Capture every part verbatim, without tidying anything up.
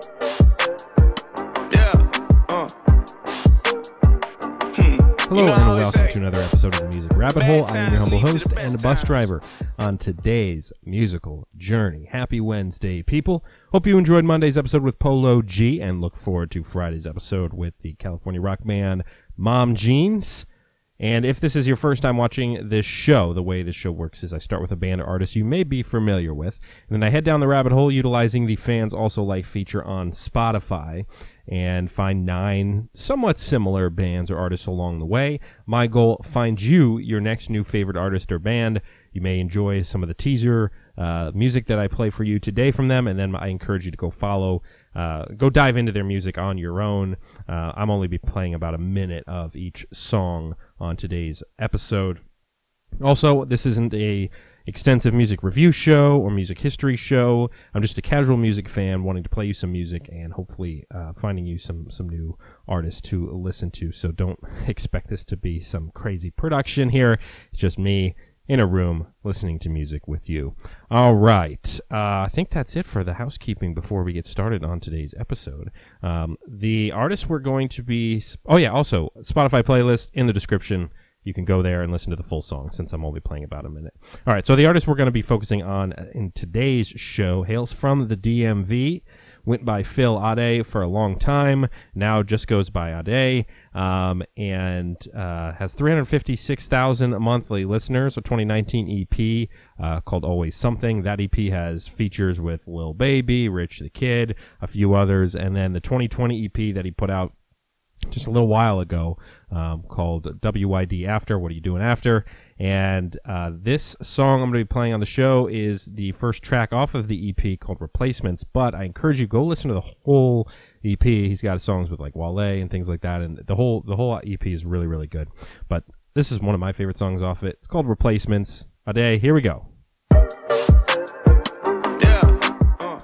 Hello and welcome to another episode of the Music Rabbit Hole. I am your humble host and the bus driver on today's musical journey. Happy Wednesday, people. Hope you enjoyed Monday's episode with Polo G and look forward to Friday's episode with the California rock band Mom Jeans. And if this is your first time watching this show, the way this show works is I start with a band or artist you may be familiar with, and then I head down the rabbit hole utilizing the Fans Also Like feature on Spotify and find nine somewhat similar bands or artists along the way. My goal, find you your next new favorite artist or band. You may enjoy some of the teaser uh, music that I play for you today from them, and then I encourage you to go follow, uh, go dive into their music on your own. Uh, I'm only be playing about a minute of each song on today's episode. Also, this isn't a extensive music review show or music history show. I'm just a casual music fan wanting to play you some music and hopefully uh, finding you some, some new artists to listen to. So don't expect this to be some crazy production here. It's just me in a room listening to music with you. All right. Uh, I think that's it for the housekeeping before we get started on today's episode. Um, the artists we're going to be... Oh, yeah, also, Spotify playlist in the description. You can go there and listen to the full song since I'm only playing about a minute. All right, so the artist we're going to be focusing on in today's show hails from the D M V, went by Phil ADÉ for a long time, now just goes by ADÉ, um, and uh, has three hundred fifty-six thousand monthly listeners, a twenty nineteen E P uh, called Always Something. That E P has features with Lil Baby, Rich the Kid, a few others, and then the twenty twenty E P that he put out just a little while ago um, called W Y D After, What Are You Doing After? And uh, this song I'm going to be playing on the show is the first track off of the E P called Replacements, but I encourage you, go listen to the whole E P. He's got songs with like Wale and things like that, and the whole the whole E P is really, really good. But this is one of my favorite songs off it. It's called Replacements. ADÉ, here we go. Yeah. Uh.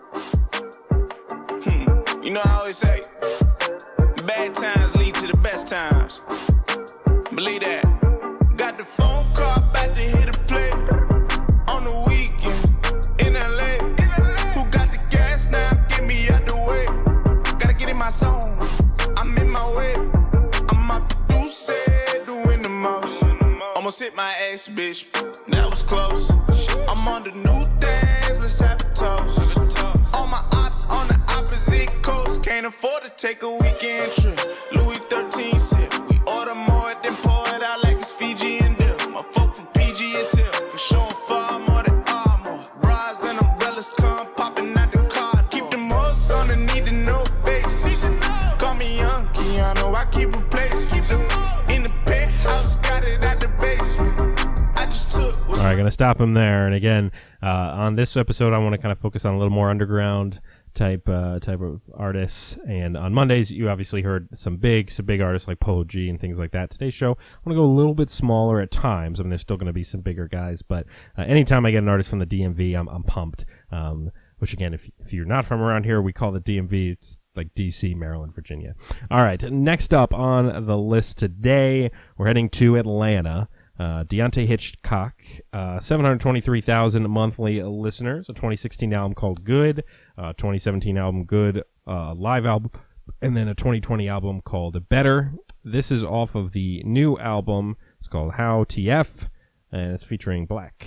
Hmm. You know I always say, bad times lead to the best times. Believe that. Got the phone call, about to hit a play on the weekend in L A. Who got the gas now? Get me out the way. Gotta get in my zone. I'm in my way. I'm off the deuce, doing the most. Almost hit my ass, bitch. That was close. I'm on the new things. Let's have a toast. All my ops on the opposite coast. Can't afford to take a weekend trip. Louis thirteen sip. We order more than pour it out like it's Fiji and dip. My folk from P G is here. For showing far more than armor. Bras and umbrellas come popping out the car. Keep them hoes on the need to know base. Call me Young Keanu. I keep replacing. In the penthouse, got it at the basement. I just took. All right, going to stop him there. And again, uh, on this episode, I want to kind of focus on a little more underground type uh, type of artists, and on Mondays you obviously heard some big some big artists like Polo G and things like that. Today's show I want to go a little bit smaller at times. I mean, there's still going to be some bigger guys, but uh, anytime I get an artist from the D M V, I'm, I'm pumped. Um, which again, if if you're not from around here, we call the D M V. It's like D C, Maryland, Virginia. All right, next up on the list today, we're heading to Atlanta. Uh, Deontay Hitchcock, uh, seven hundred twenty-three thousand monthly listeners, a twenty sixteen album called Good, uh, twenty seventeen album Good, uh, live album, and then a twenty twenty album called Better. This is off of the new album. It's called How T F, and it's featuring Black.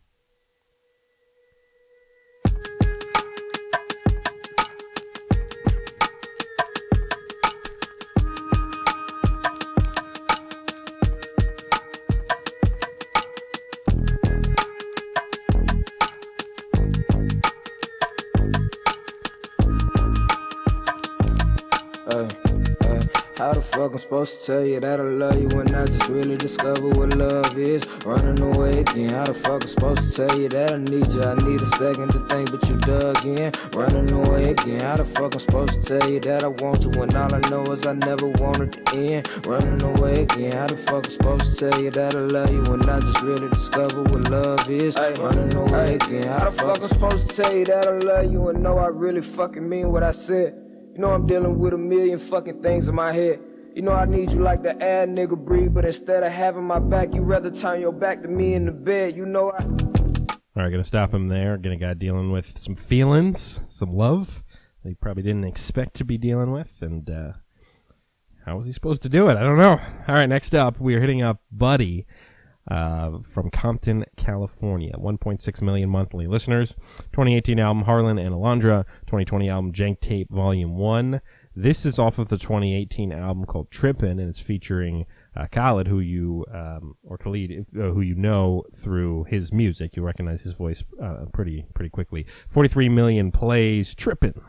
How the fuck I'm supposed to tell you that I love you when I just really discovered what love is? Running away again. How the fuck I'm supposed to tell you that I need you? I need a second to think, but you dug in. Running away again. How the fuck I'm supposed to tell you that I want you when all I know is I never wanted to end? Running away again. How the fuck I'm supposed to tell you that I love you when I just really discovered what love is? Ay, running away again. How the fuck I'm supposed to tell you that I love you and know I really fucking mean what I said? You know I'm dealing with a million fucking things in my head. You know I need you like the air nigga breathe, but instead of having my back, you rather turn your back to me in the bed. You know I... All right, gonna stop him there. Gonna guy dealing with some feelings, some love. they probably didn't expect to be dealing with, and uh, how was he supposed to do it? I don't know. All right, next up, we are hitting up Buddy uh, from Compton, California. one point six million monthly listeners. twenty eighteen album, Harlan and Alondra. twenty twenty album, Jank Tape Volume one. This is off of the twenty eighteen album called Trippin', and it's featuring uh, Khaled, who you, um, or Khalid, if, uh, who you know through his music. You recognize his voice uh, pretty pretty quickly. forty-three million plays, Trippin'.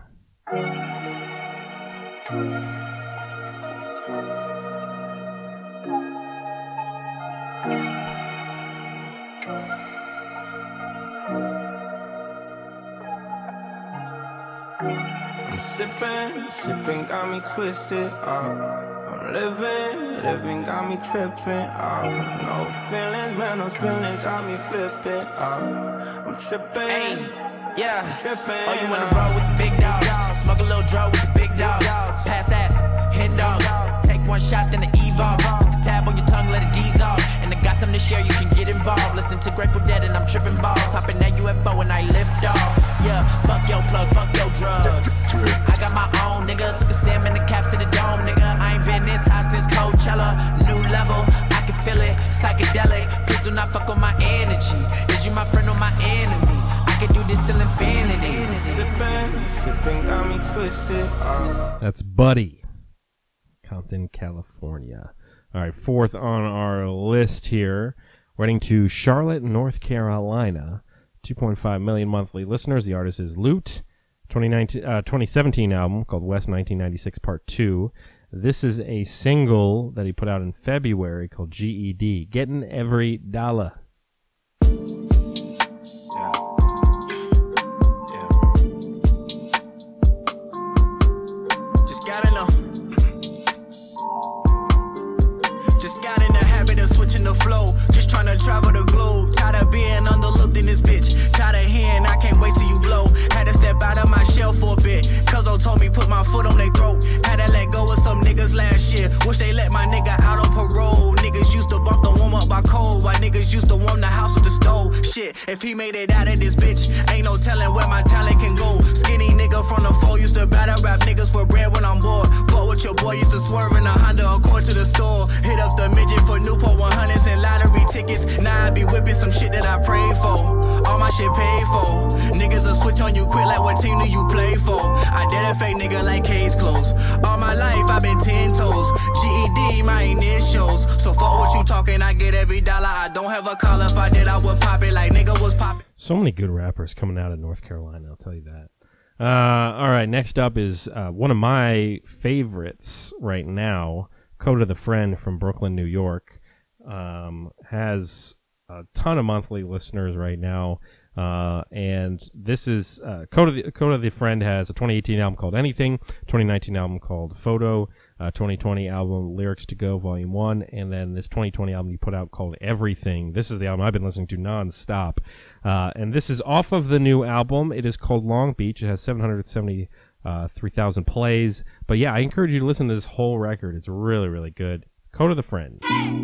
I'm sipping, sipping got me twisted, uh. I'm living, living got me tripping, uh. No feelings, man, no feelings got me flipping, uh. I'm tripping, hey, yeah. I'm tripping. Oh, you wanna roll with the big dogs? Smoke a little draw with the big dogs. Pass that, hen dog. Take one shot, then the evolve. Put the tab on your tongue, let it dissolve. And I got something to share, you can get involved. Listen to Grateful Dead and I'm tripping balls. Hop in that U F O and I lift off. Yeah, fuck your plug, fuck your drugs. I got my own, nigga. Took a stem in the caps to the dome, nigga. I ain't been this high since Coachella. New level, I can feel it. Psychedelic, please do not fuck with my energy. Is you my friend or my enemy? I can do this till infinity. Sipping, sipping got me twisted, uh. That's Buddy, Compton, California. All right, fourth on our list here. We're heading to Charlotte, North Carolina. two point five million monthly listeners. The artist is Loot. twenty nineteen, uh, twenty seventeen album called West nineteen ninety-six Part two. This is a single that he put out in February called G E D, Getting Every Dollar. Yeah. Yeah. Just gotta know. Just got in the habit of switching the flow. Just trying to travel the globe. Tired of being underlooked in this bitch. Tired of hearing I can't wait till you blow. Had to step out of my shell for a bit. Cuzzo told me put my foot on their throat. Had to let go of some niggas last year. Wish they let my nigga out on parole. Niggas used to bump the warm up by cold. While niggas used to warm the house with the stove. Shit, if he made it out of this bitch, ain't no telling where my talent can go. Skinny nigga from the four used to battle rap niggas for bread when I'm bored. Fuck with your boy, used to swerve in a Honda Accord to the store. Hit up the midget for Newport one hundreds and lottery tickets. Now I be whipping some shit that I prayed for. All my shit paid for. Niggas will switch on you quick like what team do you play for? I did a fake nigga like case closed. All my life I been ten toes. G E D my initials. So fuck what you talking, I get every dollar. I don't have a collar, if I did I would pop it like nigga was popping. So many good rappers coming out of North Carolina, I'll tell you that. Uh, all right, next up is uh, one of my favorites right now, Coda the Friend from Brooklyn, New York. Um, has a ton of monthly listeners right now. Uh, and this is uh, Coda, the, Coda the Friend has a twenty eighteen album called Anything, twenty nineteen album called Photo, uh, twenty twenty album Lyrics to Go Volume one, and then this twenty twenty album he put out called Everything. This is the album I've been listening to nonstop. Uh, and this is off of the new album. It is called Long Beach. It has seven hundred seventy-three thousand plays. But yeah, I encourage you to listen to this whole record. It's really, really good. Coda the Friend.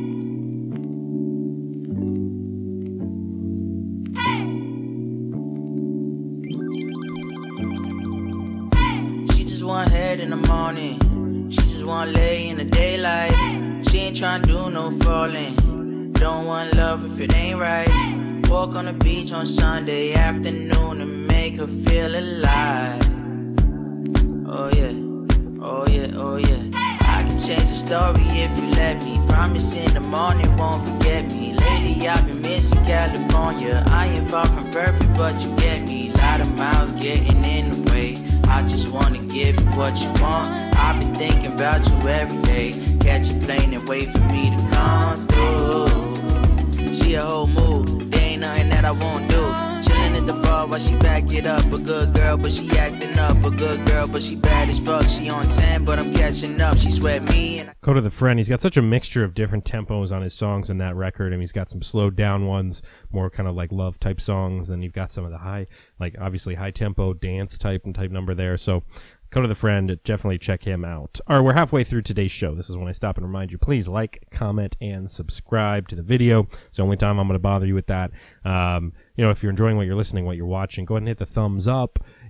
Want head in the morning, she just want lay in the daylight. She ain't tryna do no falling, don't want love if it ain't right. Walk on the beach on Sunday afternoon and make her feel alive. Oh yeah, oh yeah, oh yeah. I can change the story if you let me. Promise in the morning won't forget me. Lately I've been missing California. I ain't far from perfect but you get me. Lot of miles getting in the way. I just wanna give you what you want. I've been thinking about you every day. Catch a plane and wait for me to come through. She a whole mood, there ain't nothing that I won't do. Chillin' at the bar while she back it up. A good girl, but she acting up. A good girl, but she bad as fuck. She on ten, but I'm catching up. She sweat me and I Coda the Friend, he's got such a mixture of different tempos on his songs in that record. I mean, he's got some slowed down ones, more kind of like love type songs, and you've got some of the high, like obviously high tempo dance type and type number there. So Coda the Friend, definitely check him out. All right, we're halfway through today's show. This is when I stop and remind you, please like, comment, and subscribe to the video. It's the only time I'm going to bother you with that. Um, you know, if you're enjoying what you're listening, what you're watching, go ahead and hit the thumbs up.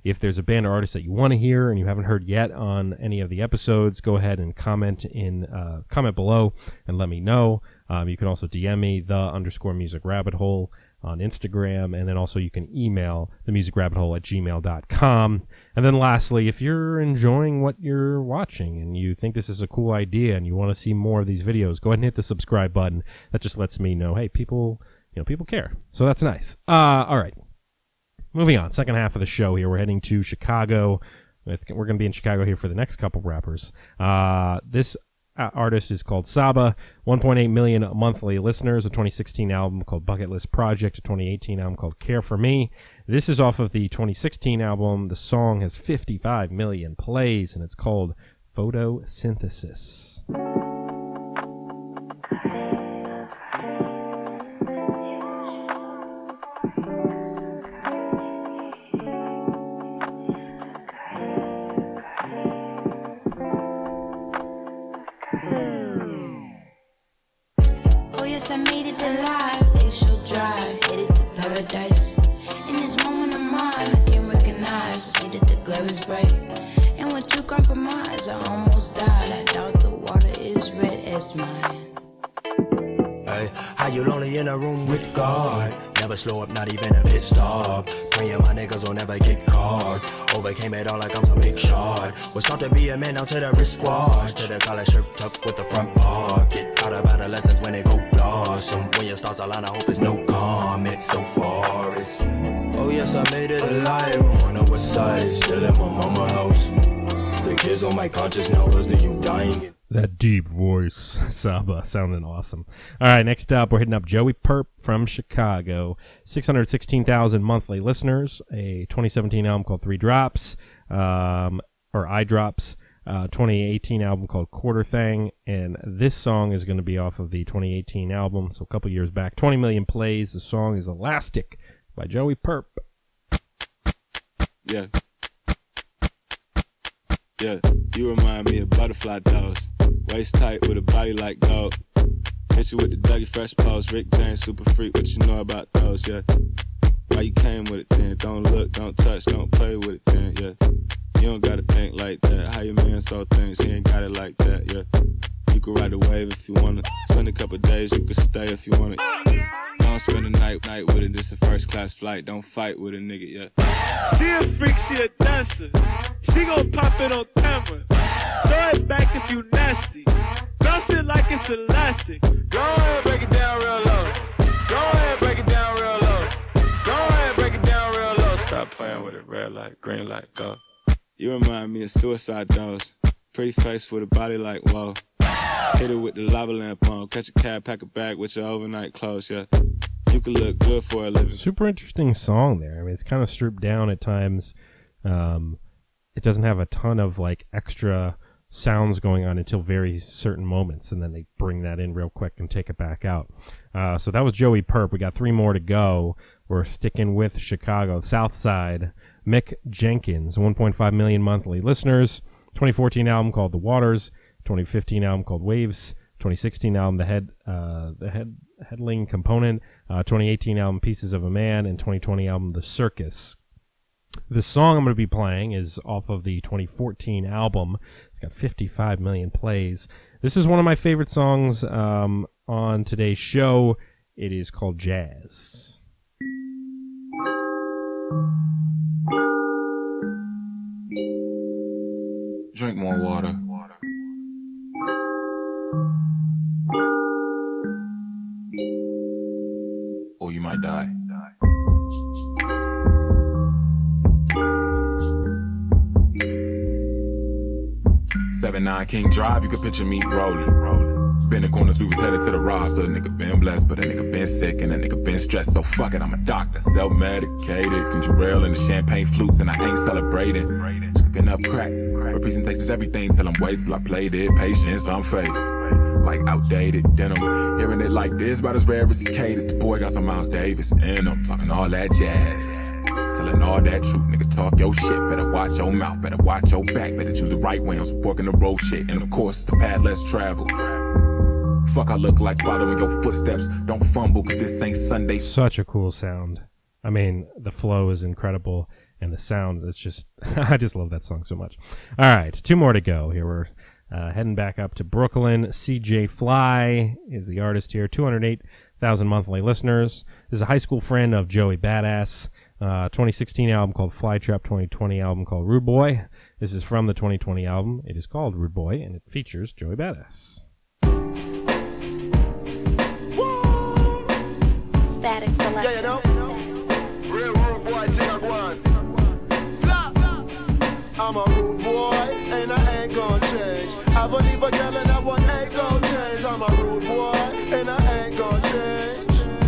If there's a band or artist that you want to hear and you haven't heard yet on any of the episodes, go ahead and comment in uh, comment below and let me know. Um, you can also D M me, the underscore music rabbit hole on Instagram, and then also you can email the music rabbit hole at gmail dot com. And then lastly, if you're enjoying what you're watching and you think this is a cool idea and you want to see more of these videos, go ahead and hit the subscribe button. That just lets me know, hey, people, you know, people care. So that's nice. Uh, all right. Moving on, second half of the show here. We're heading to Chicago. We're going to be in Chicago here for the next couple rappers. Uh, this Uh, artist is called Saba, one point eight million monthly listeners, a twenty sixteen album called Bucket List Project, a twenty eighteen album called Care For Me. This is off of the twenty sixteen album. The song has fifty-five million plays, and it's called Photosynthesis. I made it alive, glacial drive, headed to paradise. In this moment of mine, I can recognize, see that the glare is bright. And when you compromise, I almost died. I doubt the water is red as mine. Hey, how you lonely in a room with God? Never slow up, not even a pit stop. Praying my niggas will never get caught. Overcame it all like I'm some big shot. Was taught to be a man out to the wristwatch. To the collar shirt tucked with the front pocket. Out of adolescence when it go blossom. When your stars align, I hope there's no comment so far. It's, oh yes, I made it alive. On the west side, still at my mama house. The kids on my conscience now cause the youth dying. That deep voice, Saba, sounding awesome. All right, next up, we're hitting up Joey Perp from Chicago. six hundred sixteen thousand monthly listeners. A twenty seventeen album called Three Drops, um, or Eye Drops. Uh, twenty eighteen album called Quarter Thing. And this song is going to be off of the twenty eighteen album, so a couple years back. twenty million plays. The song is Elastic by Joey Perp. Yeah. Yeah, you remind me of butterfly dolls. Waist tight with a body like gold. Hit you with the Dougie Fresh pose. Rick James, super freak, what you know about those, yeah. Why you came with it then? Don't look, don't touch, don't play with it then, yeah. You don't gotta think like that. How your man saw things, he ain't got it like that, yeah. You can ride a wave if you wanna. Spend a couple days, you can stay if you want it. Don't spend a night night with it, this a first class flight. Don't fight with a nigga, yeah. She a freak, she a dancer. She gon' pop it on camera. Throw it back if you nasty. Bounce it like it's elastic. Go ahead, break it down real low. Go ahead, break it down real low. Go ahead, break it down real low. Stop playing with it, red light, green light, go. You remind me of suicide dolls. Pretty face with a body like whoa. Hit it with the lava lamp on. Catch a cab, pack a bag with your overnight clothes, yeah. You can look good for a living. Super interesting song there. I mean, it's kind of stripped down at times. Um, it doesn't have a ton of like extra sounds going on until very certain moments, and then they bring that in real quick and take it back out. Uh, so that was Joey Perp. We got three more to go. We're sticking with Chicago, South Side. Mick Jenkins, one point five million monthly listeners. twenty fourteen album called The Waters. twenty fifteen album called Waves. twenty sixteen album The Head, uh, The Head Headling Component. Uh, twenty eighteen album Pieces of a Man, and twenty twenty album The Circus. The song I'm going to be playing is off of the twenty fourteen album. It's got fifty-five million plays. This is one of my favorite songs um, on today's show. It is called Jazz. Drink more water. Or you might die. seven nine King Drive, you can picture me rolling. Been in corners, we was headed to the roster. Nigga been blessed, but a nigga been sick, and a nigga been stressed. So fuck it, I'm a doctor, self-medicated. Ginger ale and the champagne flutes, and I ain't celebrating. Cooking up crack, but presentations everything. Till I'm wait till I played it. Patience, I'm faded. Like outdated denim. Hearing it like this, about as rare as he caters. The boy got some Miles Davis in him, talking all that jazz. Telling all that truth, nigga, talk your shit. Better watch your mouth, better watch your back. Better choose the right way, I'm supporting the road shit. And of course, the path less traveled. Fuck, I look like following your footsteps. Don't fumble, cause this ain't Sunday. Such a cool sound. I mean, the flow is incredible. and the sounds. It's just, I just love that song so much. All right, two more to go. Here we're uh, heading back up to Brooklyn. C J Fly is the artist here. two hundred eight thousand monthly listeners. This is a high school friend of Joey Badass. Uh, twenty sixteen album called Flytrap, twenty twenty album called Rude Boy. This is from the twenty twenty album. It is called Rude Boy, and it features Joey Badass. Static selection. Yeah, you know. Real rude boy, thing I want. Flop. I'm a rude boy, and I ain't gonna change. I believe a girl and I want ain't gonna change. I'm a rude boy, and I ain't gonna change.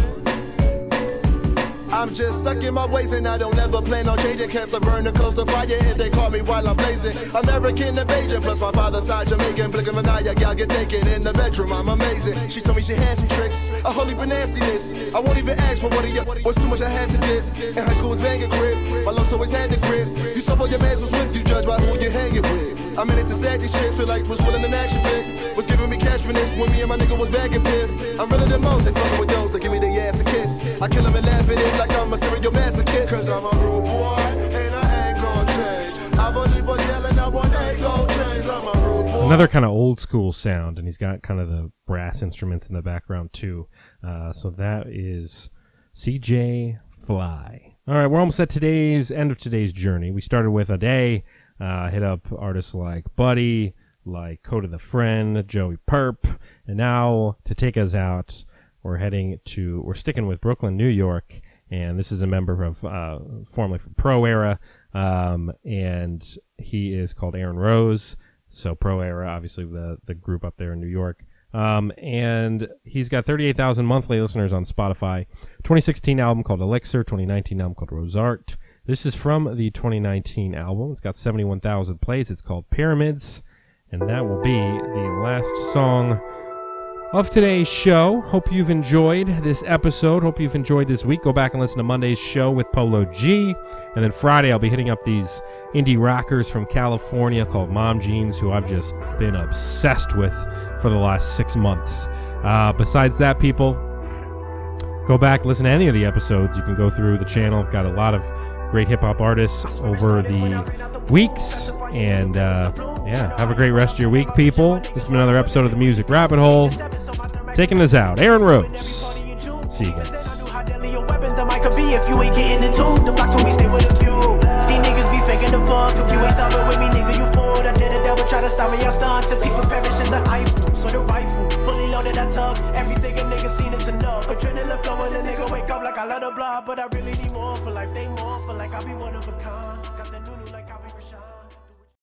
I'm just stuck in my ways and I don't ever plan on changing. Kept the burner close to fire if they call me while I'm blazing. American invasion plus my father's side Jamaican. Blink of an eye, y'all get taken in the bedroom. I'm amazing. She told me she had some tricks, a holy nastiness. I won't even ask for what of you was too much I had to did. In high school was banging crib, my love's always had the grip. You saw all your mans was with you, judge by who you hanging with. I'm in it to stack this shit, feel like Bruce Willis in an action flick. Was giving me cash for this when me and my nigga was bagging piff. I'm realer than most, they fucking with those that give me the ass to kiss. I kill them and laugh at it like I'm a serial master kiss. Cause I'm a rude boy and I ain't gonna change. I've only been yelling, I want ain't gonna change. I'm a rude boy. Another kind of old school sound, and he's got kind of the brass instruments in the background too. Uh, so that is C J Fly. All right, we're almost at today's end of today's journey. We started with ADÉ, uh, hit up artists like Buddy, like Code of the Friend, Joey Perp, and now to take us out, we're heading to, we're sticking with Brooklyn, New York, and this is a member of, uh, formerly from Pro Era, um, and he is called Aaron Rose. So Pro Era, obviously the the group up there in New York. Um, and he's got thirty-eight thousand monthly listeners on Spotify. twenty sixteen album called Elixir, twenty nineteen album called Rosart. This is from the twenty nineteen album. It's got seventy-one thousand plays. It's called Pyramids. And that will be the last song of today's show. Hope you've enjoyed this episode. Hope you've enjoyed this week. Go back and listen to Monday's show with Polo G. And then Friday, I'll be hitting up these indie rockers from California called Mom Jeans, who I've just been obsessed with for the last six months. Uh, besides that, people, go back, listen to any of the episodes. You can go through the channel. I've got a lot of great hip-hop artists over the weeks. And, uh, yeah, have a great rest of your week, people. This has been another episode of the Music Rabbit Hole. Taking us out, Aaron Rose. See you guys. If you ain't getting in tune, the blocks when we stay with a few. These niggas be faking the fuck. If you ain't stopping with me, nigga, you fooled. I did a devil try to stop me, I stunned. The people perish is an eyeful. So the rifle, fully loaded, I tuck. Everything a nigga seen is enough. Adrenaline flowing, a nigga wake up like I let her blood. But I really need more for life. They more for like I be one of a kind.